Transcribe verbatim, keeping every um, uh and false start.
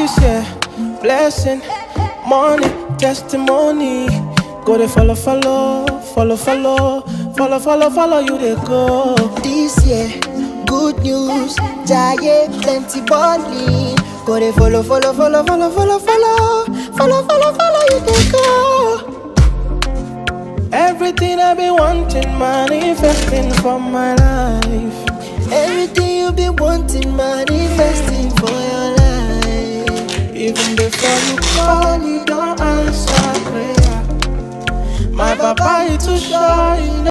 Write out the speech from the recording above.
This year, blessing, money, testimony. Go they follow, follow, follow, follow, follow, follow, follow you they go. This year, good news, giant plenty bonding. Go they follow, follow, follow, follow, follow, follow, follow, follow, follow you they go. Everything I've been wanting, manifesting for my life. Everything you've been wanting, manifesting for your life. Even before you call, you don't answer prayer. My papa is too shy.